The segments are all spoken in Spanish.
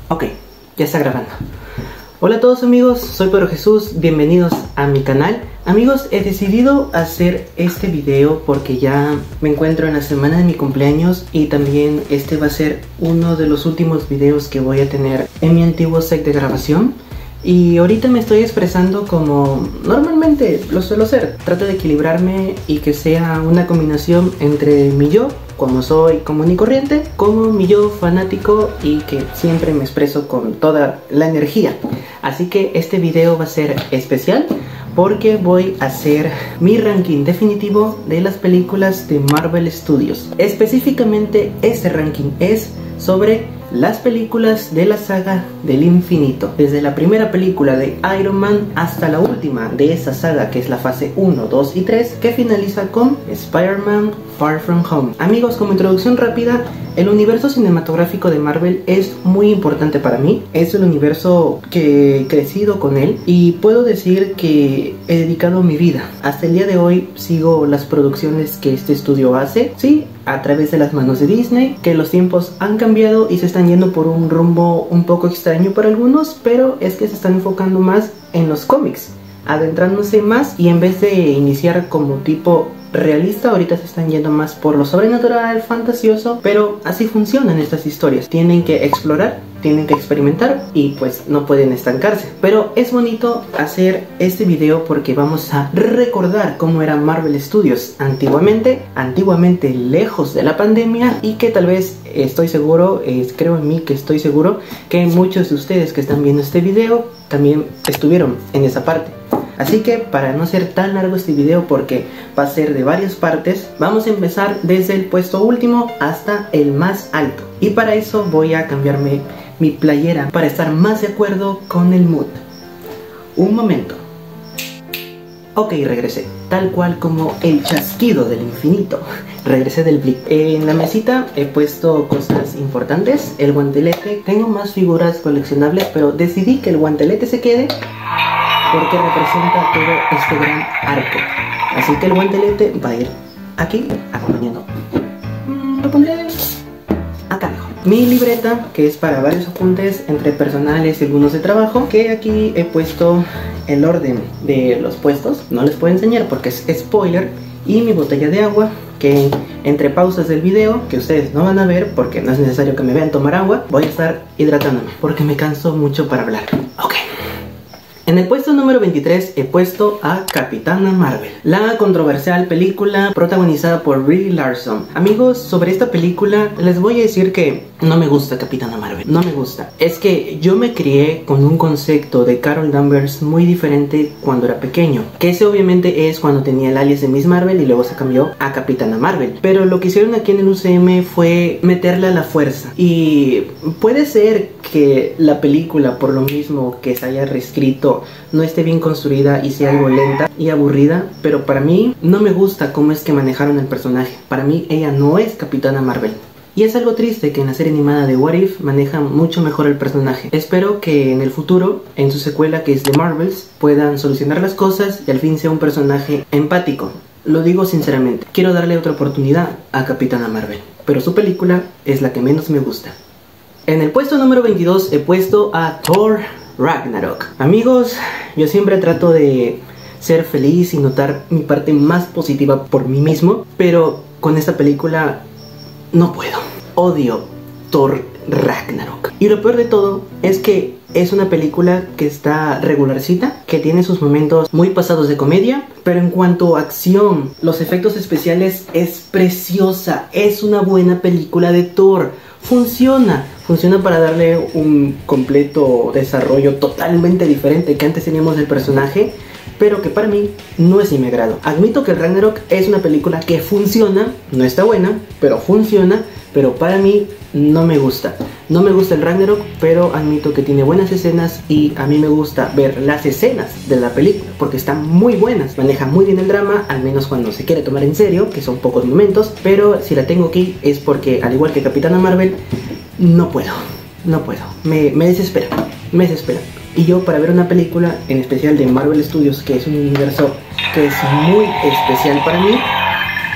Ok, ya está grabando. Hola a todos amigos, soy Pedro Jesús, bienvenidos a mi canal. Amigos, he decidido hacer este video porque ya me encuentro en la semana de mi cumpleaños y también este va a ser uno de los últimos videos que voy a tener en mi antiguo set de grabación. Y ahorita me estoy expresando como normalmente lo suelo hacer. Trato de equilibrarme y que sea una combinación entre mi yo, como soy común y corriente, como mi yo fanático y que siempre me expreso con toda la energía. Así que este video va a ser especial porque voy a hacer mi ranking definitivo de las películas de Marvel Studios. Específicamente este ranking es sobre las películas de la saga del infinito, desde la primera película de Iron Man hasta la última de esa saga, que es la fase 1, 2 y 3, que finaliza con Spider-Man Far From Home. Amigos, como introducción rápida, el universo cinematográfico de Marvel es muy importante para mí. Es el universo que he crecido con él y puedo decir que he dedicado mi vida. Hasta el día de hoy sigo las producciones que este estudio hace, sí, a través de las manos de Disney, que los tiempos han cambiado y se están yendo por un rumbo un poco extraño para algunos, pero es que se están enfocando más en los cómics, adentrándose más, y en vez de iniciar como tipo realista, ahorita se están yendo más por lo sobrenatural, fantasioso, pero así funcionan estas historias. Tienen que explorar, tienen que experimentar y pues no pueden estancarse. Pero es bonito hacer este video porque vamos a recordar cómo era Marvel Studios antiguamente lejos de la pandemia, y que tal vez estoy seguro, creo en mí que estoy seguro que muchos de ustedes que están viendo este video también estuvieron en esa parte. Así que para no ser tan largo este video, porque va a ser de varias partes, vamos a empezar desde el puesto último hasta el más alto. Y para eso voy a cambiarme mi playera para estar más de acuerdo con el mood. Un momento. Ok, regresé. Tal cual como el chasquido del infinito. Regresé del blip. En la mesita he puesto cosas importantes. El guantelete. Tengo más figuras coleccionables, pero decidí que el guantelete se quede porque representa todo este gran arco. Así que el guantelete va a ir aquí, acompañando. Lo pondré acá mejor. Mi libreta, que es para varios apuntes entre personales y algunos de trabajo, que aquí he puesto el orden de los puestos. No les puedo enseñar porque es spoiler. Y mi botella de agua, que entre pausas del video, que ustedes no van a ver porque no es necesario que me vean tomar agua, voy a estar hidratándome porque me canso mucho para hablar. Ok. En el puesto número 23 he puesto a Capitana Marvel, la controversial película protagonizada por Brie Larson. Amigos, sobre esta película les voy a decir que no me gusta Capitana Marvel, no me gusta. Es que yo me crié con un concepto de Carol Danvers muy diferente cuando era pequeño, que ese obviamente es cuando tenía el alias de Miss Marvel y luego se cambió a Capitana Marvel. Pero lo que hicieron aquí en el UCM fue meterla a la fuerza, y puede ser que la película, por lo mismo que se haya reescrito, no esté bien construida y sea algo lenta y aburrida, pero para mí no me gusta cómo es que manejaron el personaje. Para mí ella no es Capitana Marvel. Y es algo triste que en la serie animada de What If manejan mucho mejor el personaje. Espero que en el futuro, en su secuela que es The Marvels, puedan solucionar las cosas y al fin sea un personaje empático. Lo digo sinceramente, quiero darle otra oportunidad a Capitana Marvel, pero su película es la que menos me gusta. En el puesto número 22 he puesto a Thor Ragnarok. Amigos, yo siempre trato de ser feliz y notar mi parte más positiva por mí mismo, pero con esta película no puedo. Odio Thor Ragnarok. Y lo peor de todo es que es una película que está regularcita, que tiene sus momentos muy pasados de comedia, pero en cuanto a acción, los efectos especiales, es preciosa. Es una buena película de Thor. Funciona para darle un completo desarrollo totalmente diferente que antes teníamos del personaje, pero que para mí no es de mi agrado. Admito que el Ragnarok es una película que funciona, no está buena, pero funciona, pero para mí no me gusta. No me gusta el Ragnarok, pero admito que tiene buenas escenas y a mí me gusta ver las escenas de la película porque están muy buenas. Maneja muy bien el drama, al menos cuando se quiere tomar en serio, que son pocos momentos, pero si la tengo aquí es porque, al igual que Capitana Marvel, no puedo. Me desespera. Y yo, para ver una película, en especial de Marvel Studios, que es un universo que es muy especial para mí,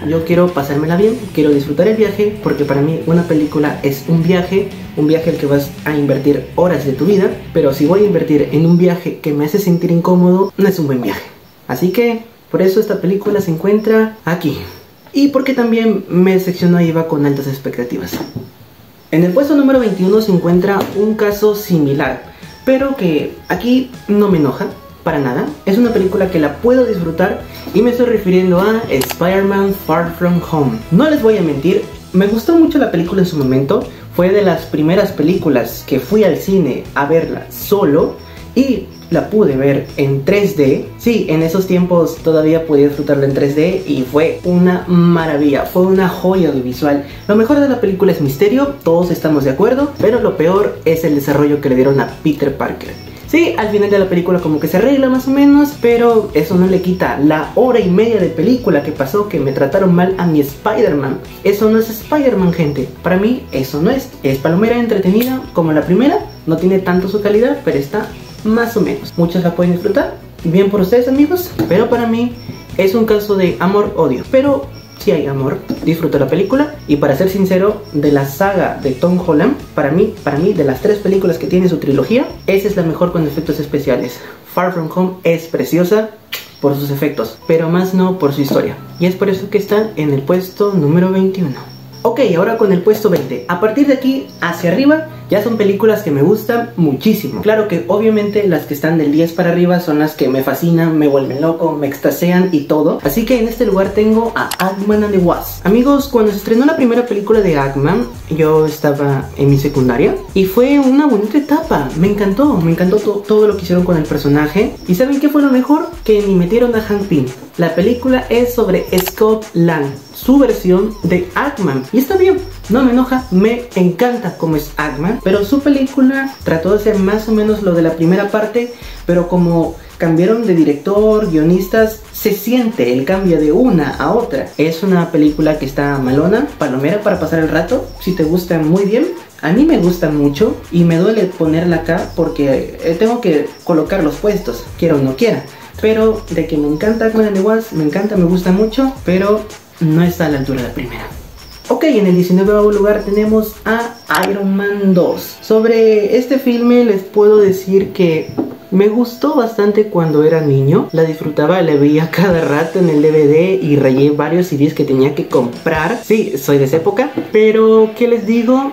yo quiero pasármela bien, quiero disfrutar el viaje, porque para mí una película es un viaje al que vas a invertir horas de tu vida, pero si voy a invertir en un viaje que me hace sentir incómodo, no es un buen viaje. Así que por eso esta película se encuentra aquí. Y porque también me decepcionó y iba con altas expectativas. En el puesto número 21 se encuentra un caso similar, pero que aquí no me enoja para nada. Es una película que la puedo disfrutar y me estoy refiriendo a Spider-Man Far From Home. No les voy a mentir, me gustó mucho la película en su momento. Fue de las primeras películas que fui al cine a verla solo y la pude ver en 3D. Sí, en esos tiempos todavía podía disfrutarla en 3D y fue una maravilla, fue una joya audiovisual. Lo mejor de la película es misterio, todos estamos de acuerdo, pero lo peor es el desarrollo que le dieron a Peter Parker. Sí, al final de la película como que se arregla más o menos, pero eso no le quita la hora y media de película que pasó que me trataron mal a mi Spider-Man. Eso no es Spider-Man, gente. Para mí eso no es. Es palomera entretenida como la primera, no tiene tanto su calidad, pero está más o menos. Muchos la pueden disfrutar, bien por ustedes amigos, pero para mí es un caso de amor-odio. Pero si hay amor, disfruto la película. Y para ser sincero, de la saga de Tom Holland, para mí, de las 3 películas que tiene su trilogía, esa es la mejor con efectos especiales. Far From Home es preciosa por sus efectos, pero más no por su historia. Y es por eso que está en el puesto número 21. Ok, ahora con el puesto 20. A partir de aquí hacia arriba ya son películas que me gustan muchísimo. Claro que obviamente las que están del 10 para arriba son las que me fascinan, me vuelven loco, me extasian y todo. Así que en este lugar tengo a Ant-Man and the Wasp. Amigos, cuando se estrenó la primera película de Ant-Man, yo estaba en mi secundaria y fue una bonita etapa. Me encantó todo lo que hicieron con el personaje. ¿Y saben qué fue lo mejor? Que ni metieron a Hank Pym. La película es sobre Scott Lang, su versión de Ant-Man. Y está bien, no me enoja, me encanta como es Ant-Man. Pero su película trató de hacer más o menos lo de la primera parte, pero como cambiaron de director, guionistas, se siente el cambio de una a otra. Es una película que está malona, palomera para pasar el rato. Si te gusta, muy bien. A mí me gusta mucho y me duele ponerla acá porque tengo que colocar los puestos, quiera o no quiera. Pero de que me encanta Ant-Man and the Wasp, me encanta, me gusta mucho, pero no está a la altura de la primera. Ok, en el 19º lugar tenemos a Iron Man 2. Sobre este filme les puedo decir que me gustó bastante cuando era niño. La disfrutaba, la veía cada rato en el DVD y rayé varios CDs que tenía que comprar. Sí, soy de esa época. Pero, ¿qué les digo?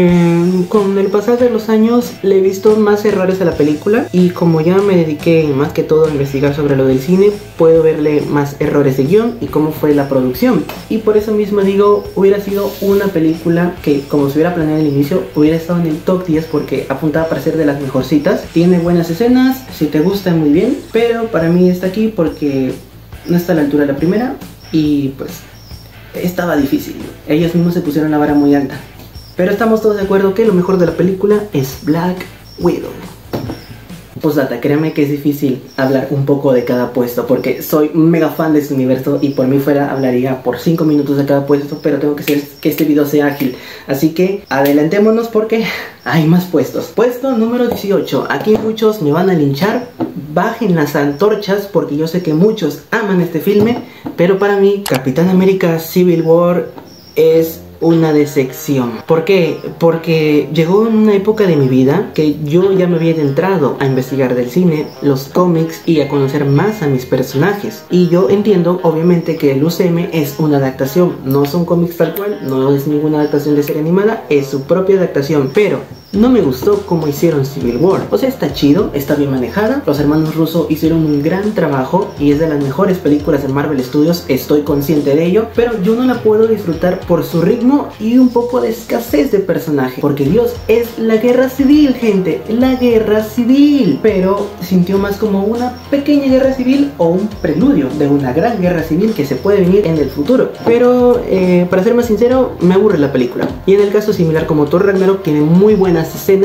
Con el pasar de los años le he visto más errores a la película. Y como ya me dediqué más que todo a investigar sobre lo del cine, puedo verle más errores de guión y cómo fue la producción. Y por eso mismo digo, hubiera sido una película que, como se hubiera planeado al inicio, hubiera estado en el top 10 porque apuntaba para ser de las mejorcitas. Tiene buenas escenas. Si te gusta, muy bien, pero para mí está aquí porque no está a la altura de la primera y pues estaba difícil. Ellos mismos se pusieron la vara muy alta. Pero estamos todos de acuerdo que lo mejor de la película es Black Widow. Postdata, créanme que es difícil hablar un poco de cada puesto porque soy mega fan de este universo y por mí fuera hablaría por 5 minutos de cada puesto, pero tengo que hacer que este video sea ágil. Así que adelantémonos porque hay más puestos. Puesto número 18. Aquí muchos me van a linchar. Bajen las antorchas porque yo sé que muchos aman este filme, pero para mí Capitán América Civil War es una decepción. ¿Por qué? Porque llegó en una época de mi vida que yo ya me había entrado a investigar del cine, los cómics y a conocer más a mis personajes. Y yo entiendo, obviamente, que el UCM es una adaptación, no son cómics tal cual, no es ninguna adaptación de serie animada, es su propia adaptación, pero no me gustó como hicieron Civil War. O sea, está chido, está bien manejada. Los hermanos Russo hicieron un gran trabajo y es de las mejores películas de Marvel Studios, estoy consciente de ello, pero yo no la puedo disfrutar por su ritmo y un poco de escasez de personaje. Porque Dios, es la guerra civil, gente, la guerra civil. Pero sintió más como una pequeña guerra civil o un preludio de una gran guerra civil que se puede venir en el futuro. Pero para ser más sincero, me aburre la película. Y en el caso similar como Thor Ragnarok, tiene muy buenas escenas,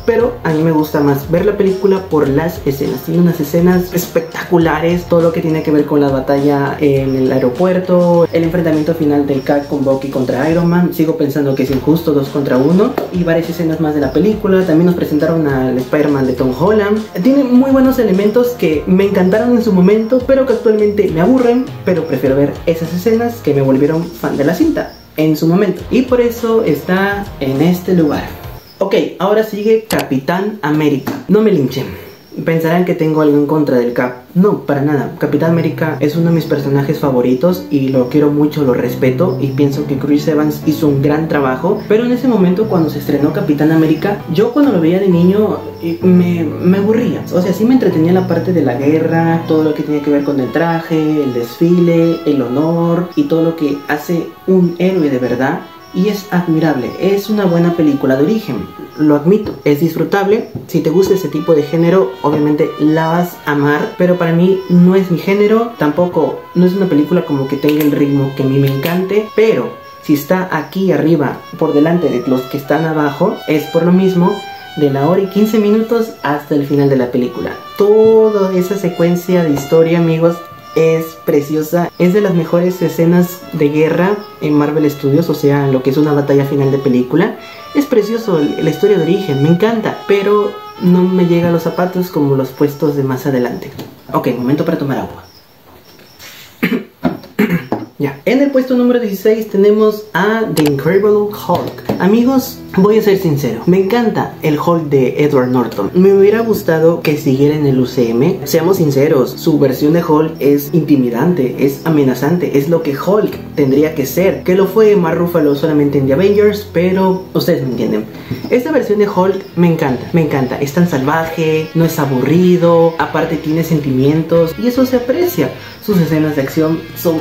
pero a mí me gusta más ver la película por las escenas. Tiene unas escenas espectaculares, todo lo que tiene que ver con la batalla en el aeropuerto, el enfrentamiento final del Cap con Bucky contra Iron Man. Sigo pensando que es injusto 2 contra 1, y varias escenas más de la película. También nos presentaron al Spider-Man de Tom Holland. Tiene muy buenos elementos que me encantaron en su momento, pero que actualmente me aburren, pero prefiero ver esas escenas que me volvieron fan de la cinta en su momento, y por eso está en este lugar. Ok, ahora sigue Capitán América. No me linchen. Pensarán que tengo algo en contra del Cap. No, para nada. Capitán América es uno de mis personajes favoritos y lo quiero mucho, lo respeto, y pienso que Chris Evans hizo un gran trabajo. Pero en ese momento, cuando se estrenó Capitán América, yo cuando lo veía de niño me aburría. O sea, sí me entretenía la parte de la guerra, todo lo que tenía que ver con el traje, el desfile, el honor y todo lo que hace un héroe de verdad. Y es admirable, es una buena película de origen, lo admito, es disfrutable. Si te gusta ese tipo de género, obviamente la vas a amar, pero para mí no es mi género, tampoco no es una película como que tenga el ritmo que a mí me encante, pero si está aquí arriba por delante de los que están abajo, es por lo mismo de la hora y 15 minutos hasta el final de la película. Toda esa secuencia de historia, amigos, es preciosa. Es de las mejores escenas de guerra en Marvel Studios, o sea, lo que es una batalla final de película. Es precioso la historia de origen, me encanta, pero no me llega a los zapatos como los puestos de más adelante. Ok, momento para tomar agua. Ya, en el puesto número 16 tenemos a The Incredible Hulk. Amigos, voy a ser sincero, me encanta el Hulk de Edward Norton. Me hubiera gustado que siguiera en el UCM. Seamos sinceros, su versión de Hulk es intimidante, es amenazante, es lo que Hulk tendría que ser. Que lo fue Mark Ruffalo solamente en The Avengers, pero ustedes me entienden. Esta versión de Hulk me encanta. Es tan salvaje, no es aburrido, aparte tiene sentimientos y eso se aprecia. Sus escenas de acción son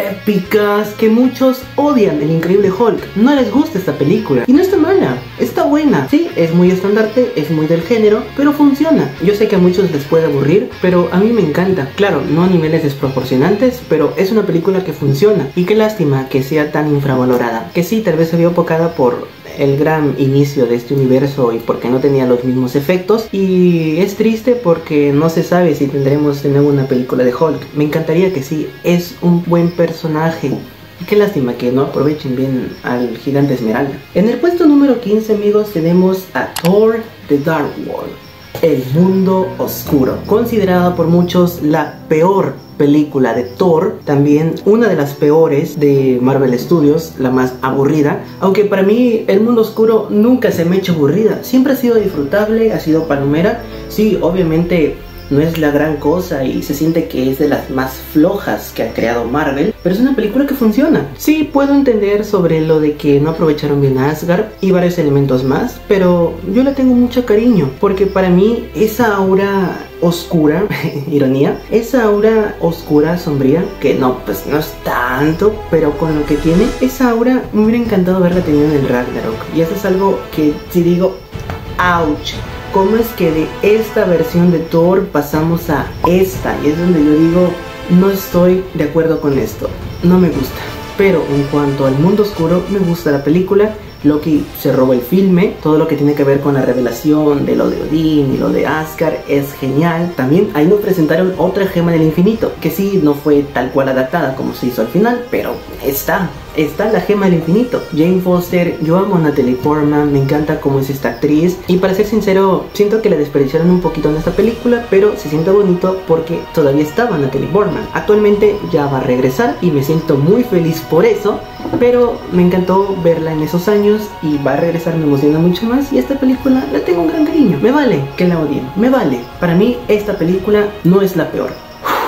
épicas, que muchos odian el Increíble Hulk. No les gusta esta película y no está mala, está buena. Sí, es muy estandarte, es muy del género, pero funciona. Yo sé que a muchos les puede aburrir, pero a mí me encanta. Claro, no a niveles desproporcionantes, pero es una película que funciona. Y qué lástima que sea tan infravalorada. Que sí, tal vez se vio opacada por el gran inicio de este universo y porque no tenía los mismos efectos, y es triste porque no se sabe si tendremos de nuevo una película de Hulk. Me encantaría que sí, es un buen personaje. Y qué lástima que no aprovechen bien al Gigante Esmeralda. En el puesto número 15, amigos, tenemos a Thor: The Dark World, el mundo oscuro, considerada por muchos la peor película de Thor, también una de las peores de Marvel Studios, la más aburrida, aunque para mí el mundo oscuro nunca se me ha hecho aburrida, siempre ha sido disfrutable, ha sido palomera. Sí, obviamente no es la gran cosa y se siente que es de las más flojas que ha creado Marvel, pero es una película que funciona. Sí, puedo entender sobre lo de que no aprovecharon bien a Asgard y varios elementos más, pero yo le tengo mucho cariño, porque para mí esa aura oscura, ironía, esa aura oscura, sombría, que no, pues no es tanto, pero con lo que tiene, esa aura me hubiera encantado verla tenido en el Ragnarok. Y eso es algo que si digo, ouch, ¿cómo es que de esta versión de Thor pasamos a esta? Y es donde yo digo, no estoy de acuerdo con esto, no me gusta. Pero en cuanto al mundo oscuro, me gusta la película. Loki se robó el filme, todo lo que tiene que ver con la revelación de lo de Odín y lo de Asgard es genial. También ahí nos presentaron otra gema del infinito, que sí, no fue tal cual adaptada como se hizo al final, pero está la gema del infinito. Jane Foster, yo amo a Natalie Portman, me encanta cómo es esta actriz, y para ser sincero, siento que la desperdiciaron un poquito en esta película, pero se siente bonito porque todavía estaba Natalie Portman. Actualmente ya va a regresar y me siento muy feliz por eso, pero me encantó verla en esos años y va a regresar, me emociona mucho más, y esta película la tengo un gran cariño. Me vale que la odien, me vale. Para mí esta película no es la peor.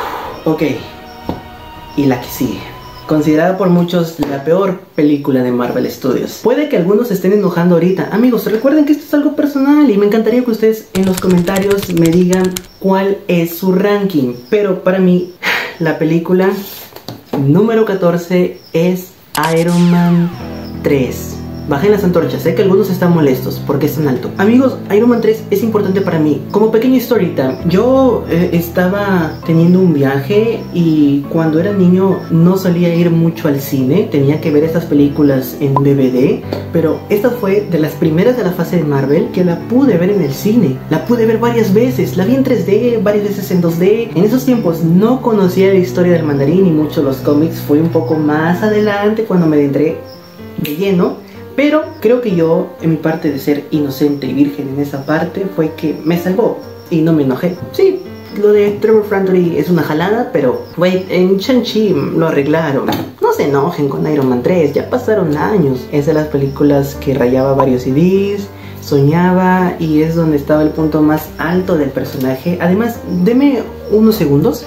Ok, y la que sigue, considerada por muchos la peor película de Marvel Studios. Puede que algunos se estén enojando ahorita. Amigos, recuerden que esto es algo personal y me encantaría que ustedes en los comentarios me digan cuál es su ranking. Pero para mí, la película número 14 es Iron Man 3. bajen las antorchas, sé que algunos están molestos porque es tan alto. Amigos, Iron Man 3 es importante para mí. Como pequeño story time, yo estaba teniendo un viaje y cuando era niño no solía ir mucho al cine, tenía que ver estas películas en DVD, pero esta fue de las primeras de la fase de Marvel que la pude ver en el cine. La pude ver varias veces, la vi en 3D, varias veces en 2D. En esos tiempos no conocía la historia del mandarín y mucho los cómics, fue un poco más adelante cuando me adentré de lleno, pero creo que yo, en mi parte de ser inocente y virgen en esa parte, fue que me salvó y no me enojé. Sí, lo de Trevor Franklin es una jalada, pero wait, en Shang-Chi lo arreglaron. No se enojen con Iron Man 3, ya pasaron años. Es de las películas que rayaba varios CDs, soñaba y es donde estaba el punto más alto del personaje. Además, deme unos segundos.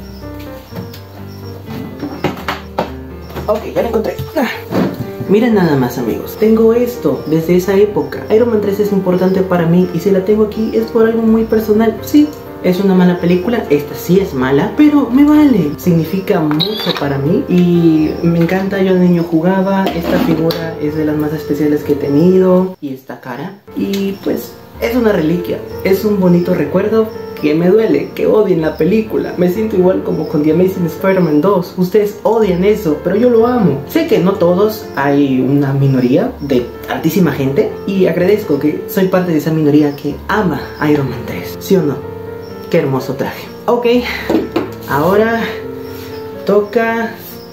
Ok, ya lo encontré. Miren nada más, amigos, tengo esto desde esa época. Iron Man 3 es importante para mí y si la tengo aquí es por algo muy personal. Sí, es una mala película, esta sí es mala, pero me vale. Significa mucho para mí y me encanta. Yo de niño jugaba, esta figura es de las más especiales que he tenido y esta cara. Y pues es una reliquia, es un bonito recuerdo que me duele, que odien la película. Me siento igual como con The Amazing Spider-Man 2. Ustedes odian eso, pero yo lo amo. Sé que no todos, hay una minoría de altísima gente y agradezco que soy parte de esa minoría que ama Iron Man 3. ¿Sí o no? Qué hermoso traje. Ok, ahora toca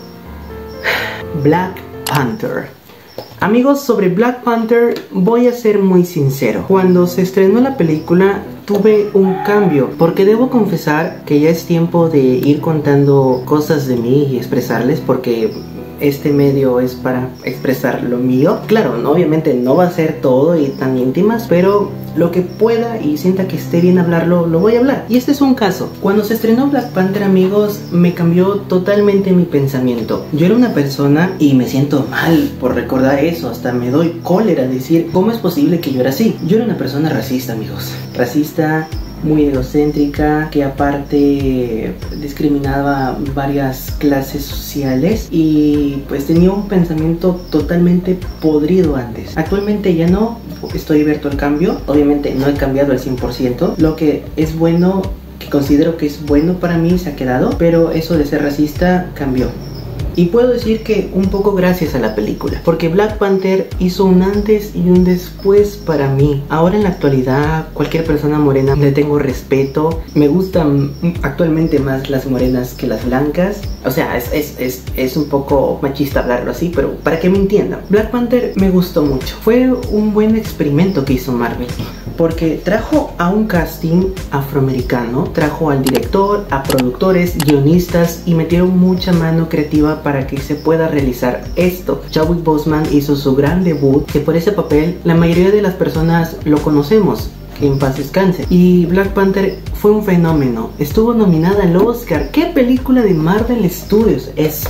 Black Panther. Amigos, sobre Black Panther voy a ser muy sincero. Cuando se estrenó la película tuve un cambio, porque debo confesar que ya es tiempo de ir contando cosas de mí y expresarles, porque este medio es para expresar lo mío. Claro, no, obviamente no va a ser todo y tan íntimas, pero lo que pueda y sienta que esté bien hablarlo, lo voy a hablar. Y este es un caso. Cuando se estrenó Black Panther, amigos, me cambió totalmente mi pensamiento. Yo era una persona, y me siento mal por recordar eso, hasta me doy cólera decir cómo es posible que yo era así. Yo era una persona racista, amigos. Racista, muy egocéntrica, que aparte discriminaba varias clases sociales y pues tenía un pensamiento totalmente podrido antes. Actualmente ya no, estoy abierto al cambio. Obviamente no he cambiado al 100%. Lo que es bueno, que considero que es bueno para mí, se ha quedado, pero eso de ser racista cambió. Y puedo decir que un poco gracias a la película, porque Black Panther hizo un antes y un después para mí. Ahora en la actualidad, cualquier persona morena le tengo respeto. Me gustan actualmente más las morenas que las blancas. O sea, es un poco machista hablarlo así, pero para que me entiendan. Black Panther me gustó mucho. Fue un buen experimento que hizo Marvel, porque trajo a un casting afroamericano, trajo al director, a productores, guionistas y metieron mucha mano creativa para que se pueda realizar esto. Chadwick Boseman hizo su gran debut, que por ese papel la mayoría de las personas lo conocemos, que en paz descanse. Y Black Panther fue un fenómeno, estuvo nominada al Oscar. ¿Qué película de Marvel Studios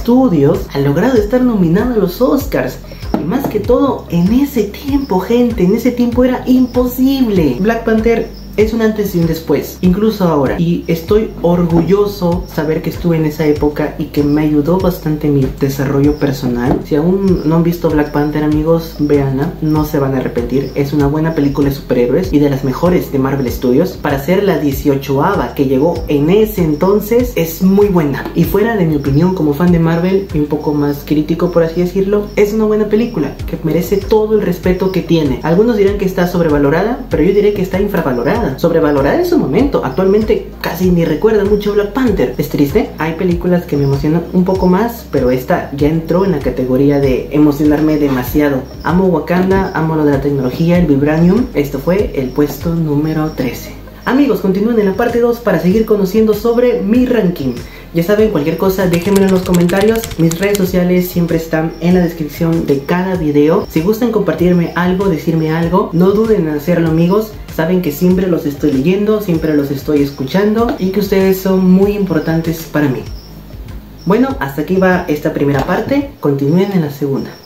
ha logrado estar nominada a los Oscars? Y más que todo en ese tiempo, gente, en ese tiempo era imposible. Black Panther es un antes y un después, incluso ahora. Y estoy orgulloso saber que estuve en esa época y que me ayudó bastante en mi desarrollo personal. Si aún no han visto Black Panther, amigos, véanla, no se van a arrepentir. Es una buena película de superhéroes y de las mejores de Marvel Studios. Para ser la 18ª que llegó en ese entonces, es muy buena. Y fuera de mi opinión como fan de Marvel y un poco más crítico, por así decirlo, es una buena película que merece todo el respeto que tiene. Algunos dirán que está sobrevalorada, pero yo diré que está infravalorada. Sobrevalorada en su momento. Actualmente casi ni recuerda mucho Black Panther. Es triste. Hay películas que me emocionan un poco más, pero esta ya entró en la categoría de emocionarme demasiado. Amo Wakanda, amo lo de la tecnología, el vibranium. Esto fue el puesto número 13. Amigos, continúen en la parte 2 para seguir conociendo sobre mi ranking. Ya saben, cualquier cosa déjenmelo en los comentarios. Mis redes sociales siempre están en la descripción de cada video. Si gustan compartirme algo, decirme algo, no duden en hacerlo, amigos. Saben que siempre los estoy leyendo, siempre los estoy escuchando y que ustedes son muy importantes para mí. Bueno, hasta aquí va esta primera parte. Continúen en la segunda.